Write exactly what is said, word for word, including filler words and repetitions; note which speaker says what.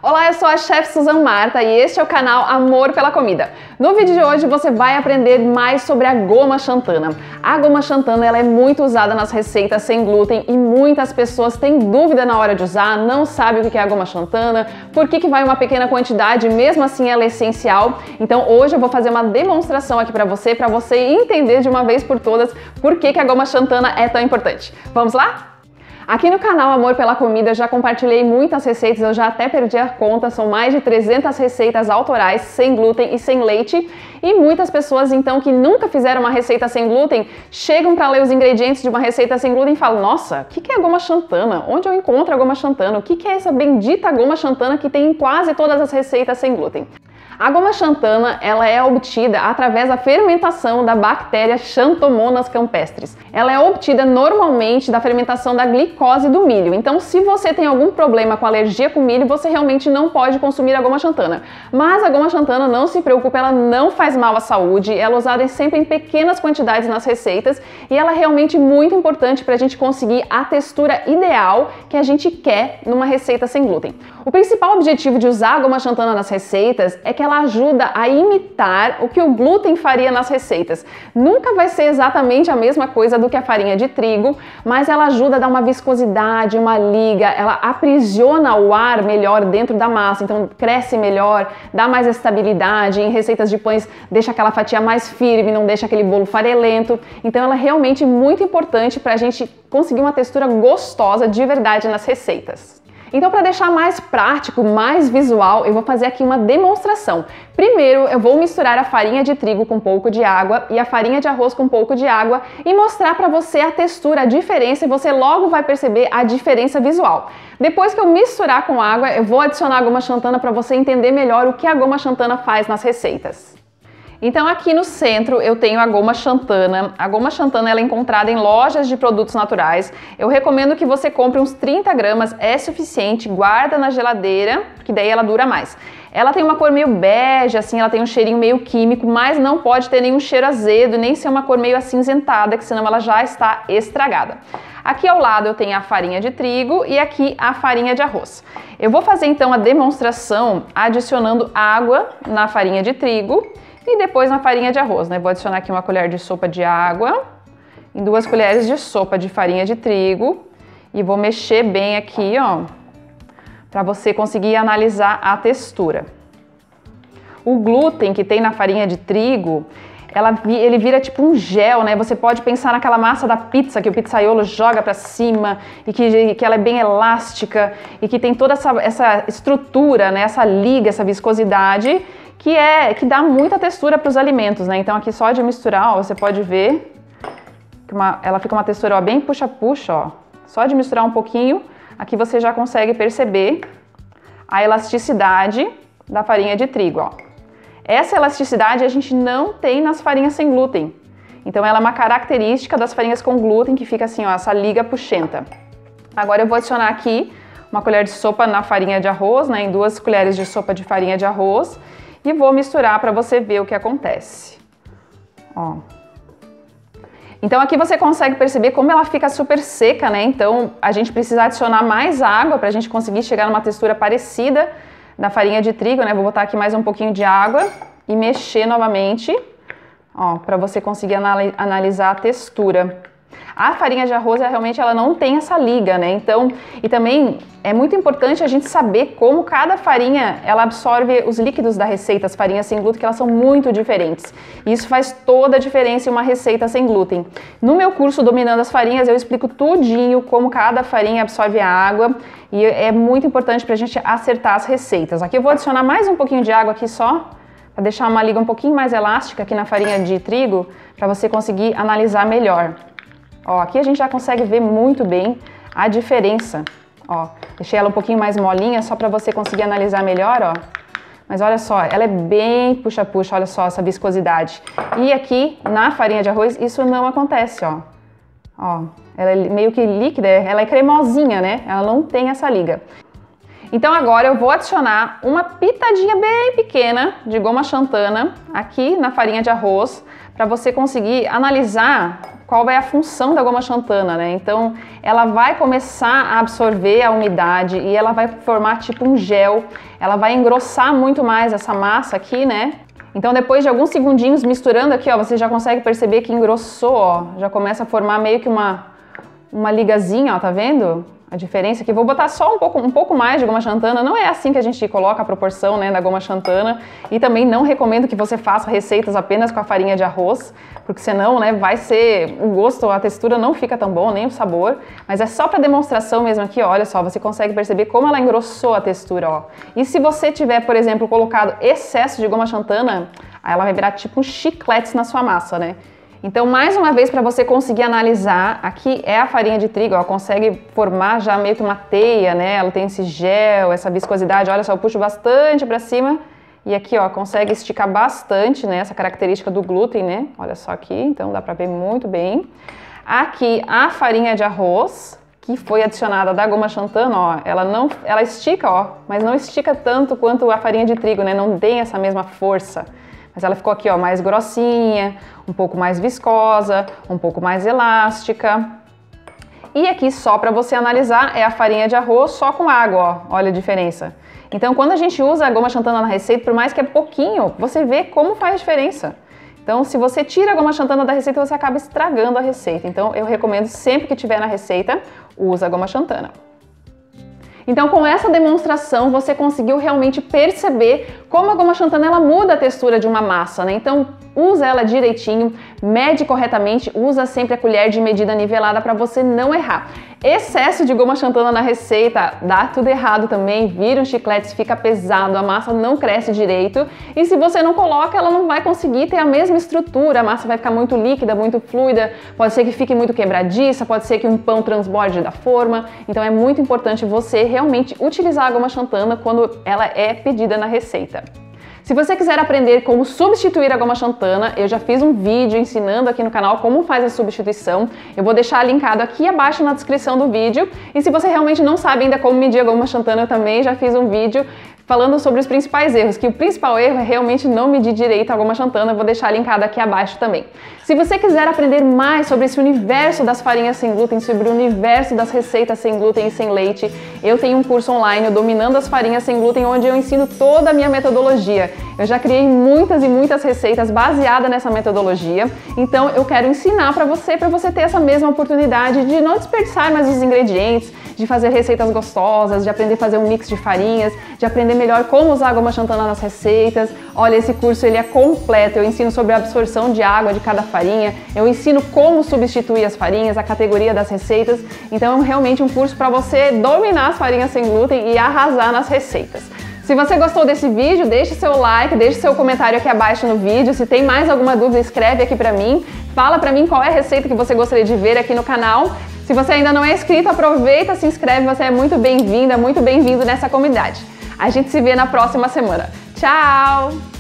Speaker 1: Olá, eu sou a chefe Suzan Marta e este é o canal Amor pela Comida. No vídeo de hoje você vai aprender mais sobre a goma xantana. A goma xantana ela é muito usada nas receitas sem glúten e muitas pessoas têm dúvida na hora de usar, não sabem o que é a goma xantana, por que que vai uma pequena quantidade, mesmo assim ela é essencial. Então hoje eu vou fazer uma demonstração aqui para você, para você entender de uma vez por todas por que que a goma xantana é tão importante. Vamos lá? Aqui no canal Amor pela Comida eu já compartilhei muitas receitas, eu já até perdi a conta, são mais de trezentas receitas autorais sem glúten e sem leite. E muitas pessoas então que nunca fizeram uma receita sem glúten, chegam para ler os ingredientes de uma receita sem glúten e falam: nossa, o que que é a goma xantana? Onde eu encontro a goma xantana? O que que é essa bendita goma xantana que tem em quase todas as receitas sem glúten? A goma xantana ela é obtida através da fermentação da bactéria Xanthomonas campestris. Ela é obtida normalmente da fermentação da glicose do milho. Então, se você tem algum problema com alergia com milho, você realmente não pode consumir a goma xantana. Mas a goma xantana, não se preocupe, ela não faz mal à saúde. Ela é usada sempre em pequenas quantidades nas receitas e ela é realmente muito importante para a gente conseguir a textura ideal que a gente quer numa receita sem glúten. O principal objetivo de usar a goma xantana nas receitas é que ela ajuda a imitar o que o glúten faria nas receitas. Nunca vai ser exatamente a mesma coisa do que a farinha de trigo, mas ela ajuda a dar uma viscosidade, uma liga, ela aprisiona o ar melhor dentro da massa, então cresce melhor, dá mais estabilidade. Em receitas de pães deixa aquela fatia mais firme, não deixa aquele bolo farelento. Então ela é realmente muito importante para a gente conseguir uma textura gostosa de verdade nas receitas. Então, para deixar mais prático, mais visual, eu vou fazer aqui uma demonstração. Primeiro, eu vou misturar a farinha de trigo com um pouco de água e a farinha de arroz com um pouco de água e mostrar para você a textura, a diferença, e você logo vai perceber a diferença visual. Depois que eu misturar com água, eu vou adicionar a goma xantana para você entender melhor o que a goma xantana faz nas receitas. Então aqui no centro eu tenho a goma xantana. A goma xantana ela é encontrada em lojas de produtos naturais. Eu recomendo que você compre uns trinta gramas, é suficiente, guarda na geladeira, que daí ela dura mais. Ela tem uma cor meio bege, assim, ela tem um cheirinho meio químico, mas não pode ter nenhum cheiro azedo, nem ser uma cor meio acinzentada, que senão ela já está estragada. Aqui ao lado eu tenho a farinha de trigo e aqui a farinha de arroz. Eu vou fazer então a demonstração adicionando água na farinha de trigo e depois na farinha de arroz, né? Vou adicionar aqui uma colher de sopa de água e duas colheres de sopa de farinha de trigo e vou mexer bem aqui, ó, para você conseguir analisar a textura. O glúten que tem na farinha de trigo, ela, ele vira tipo um gel, né? Você pode pensar naquela massa da pizza que o pizzaiolo joga para cima e que, que ela é bem elástica e que tem toda essa, essa estrutura, né? Essa liga, essa viscosidade, que é que dá muita textura para os alimentos, né? Então aqui só de misturar, ó, você pode ver que uma, ela fica uma textura, ó, bem puxa-puxa, ó. Só de misturar um pouquinho, aqui você já consegue perceber a elasticidade da farinha de trigo, ó. Essa elasticidade a gente não tem nas farinhas sem glúten. Então ela é uma característica das farinhas com glúten, que fica assim, ó, essa liga puxenta. Agora eu vou adicionar aqui uma colher de sopa na farinha de arroz, né? Em duas colheres de sopa de farinha de arroz. E vou misturar para você ver o que acontece. Ó. Então aqui você consegue perceber como ela fica super seca, né? Então a gente precisa adicionar mais água para a gente conseguir chegar numa textura parecida da farinha de trigo, né? Vou botar aqui mais um pouquinho de água e mexer novamente, ó, para você conseguir analisar a textura. A farinha de arroz, ela, realmente, ela não tem essa liga, né? Então, e também é muito importante a gente saber como cada farinha, ela absorve os líquidos da receita, as farinhas sem glúten, que elas são muito diferentes. E isso faz toda a diferença em uma receita sem glúten. No meu curso Dominando as Farinhas, eu explico tudinho como cada farinha absorve a água e é muito importante para a gente acertar as receitas. Aqui eu vou adicionar mais um pouquinho de água aqui só, para deixar uma liga um pouquinho mais elástica aqui na farinha de trigo, para você conseguir analisar melhor. Ó, aqui a gente já consegue ver muito bem a diferença. Ó, deixei ela um pouquinho mais molinha só para você conseguir analisar melhor, ó. Mas olha só, ela é bem puxa-puxa, olha só essa viscosidade. E aqui na farinha de arroz isso não acontece, ó. Ó, ela é meio que líquida, ela é cremosinha, né? Ela não tem essa liga. Então agora eu vou adicionar uma pitadinha bem pequena de goma xantana aqui na farinha de arroz para você conseguir analisar qual vai a função da goma xantana, né? Então, ela vai começar a absorver a umidade e ela vai formar tipo um gel. Ela vai engrossar muito mais essa massa aqui, né? Então, depois de alguns segundinhos misturando aqui, ó, você já consegue perceber que engrossou, ó. Já começa a formar meio que uma, uma ligazinha, ó, tá vendo? A diferença aqui, vou botar só um pouco, um pouco mais de goma xantana, não é assim que a gente coloca a proporção, né, da goma xantana, e também não recomendo que você faça receitas apenas com a farinha de arroz, porque senão, né, vai ser, o gosto, a textura não fica tão bom, nem o sabor, mas é só para demonstração mesmo aqui, ó, olha só, você consegue perceber como ela engrossou a textura, ó. E se você tiver, por exemplo, colocado excesso de goma xantana, aí ela vai virar tipo uns chicletes na sua massa, né? Então, mais uma vez, para você conseguir analisar, aqui é a farinha de trigo, ó, consegue formar já meio que uma teia, né? Ela tem esse gel, essa viscosidade, olha só, eu puxo bastante para cima e aqui, ó, consegue esticar bastante, né? Essa característica do glúten, né? Olha só aqui, então dá para ver muito bem. Aqui, a farinha de arroz, que foi adicionada da goma xantana, ó, ela não, ela estica, ó, mas não estica tanto quanto a farinha de trigo, né? Não tem essa mesma força. Mas ela ficou aqui, ó, mais grossinha, um pouco mais viscosa, um pouco mais elástica. E aqui, só para você analisar, é a farinha de arroz só com água, ó. Olha a diferença. Então, quando a gente usa a goma xantana na receita, por mais que é pouquinho, você vê como faz diferença. Então, se você tira a goma xantana da receita, você acaba estragando a receita. Então, eu recomendo sempre que tiver na receita, usa a goma xantana. Então, com essa demonstração, você conseguiu realmente perceber como a goma xantana ela muda a textura de uma massa, né? Então, usa ela direitinho, mede corretamente, usa sempre a colher de medida nivelada para você não errar. Excesso de goma xantana na receita dá tudo errado também, vira um chiclete, fica pesado, a massa não cresce direito e se você não coloca, ela não vai conseguir ter a mesma estrutura, a massa vai ficar muito líquida, muito fluida, pode ser que fique muito quebradiça, pode ser que um pão transborde da forma, então é muito importante você realmente utilizar a goma xantana quando ela é pedida na receita. Se você quiser aprender como substituir a goma xantana, eu já fiz um vídeo ensinando aqui no canal como faz a substituição. Eu vou deixar linkado aqui abaixo na descrição do vídeo. E se você realmente não sabe ainda como medir a goma xantana, eu também já fiz um vídeo falando sobre os principais erros, que o principal erro é realmente não medir direito a goma xantana, eu vou deixar linkado aqui abaixo também. Se você quiser aprender mais sobre esse universo das farinhas sem glúten, sobre o universo das receitas sem glúten e sem leite, eu tenho um curso online, Dominando as Farinhas Sem Glúten, onde eu ensino toda a minha metodologia. Eu já criei muitas e muitas receitas baseadas nessa metodologia, então eu quero ensinar para você, para você ter essa mesma oportunidade de não desperdiçar mais os ingredientes, de fazer receitas gostosas, de aprender a fazer um mix de farinhas, de aprender melhor como usar a goma xantana nas receitas. Olha, esse curso ele é completo, eu ensino sobre a absorção de água de cada farinha, eu ensino como substituir as farinhas, a categoria das receitas, então é realmente um curso para você dominar as farinhas sem glúten e arrasar nas receitas. Se você gostou desse vídeo, deixe seu like, deixe seu comentário aqui abaixo no vídeo. Se tem mais alguma dúvida, escreve aqui pra mim. Fala pra mim qual é a receita que você gostaria de ver aqui no canal. Se você ainda não é inscrito, aproveita, se inscreve, você é muito bem-vinda, muito bem-vindo nessa comunidade. A gente se vê na próxima semana. Tchau!